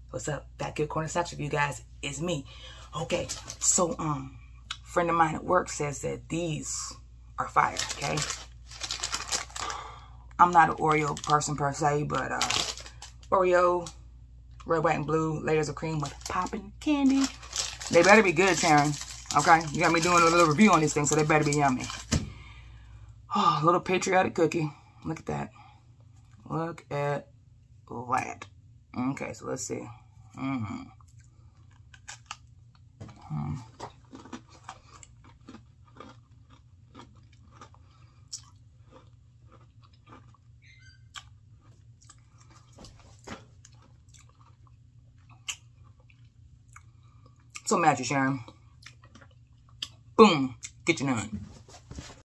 What's up? Back here, Korner Snax with you guys. It's me. Okay, so friend of mine at work says that these are fire. Okay, I'm not an Oreo person per se, but Oreo, red, white, and blue layers of cream with popping candy. They better be good, Sharon. Okay, you got me doing a little review on these things, so they better be yummy. Oh, a little patriotic cookie. Look at that. Look at that. Okay, so let's see. So mad at you, Sharon. Boom. Get your none.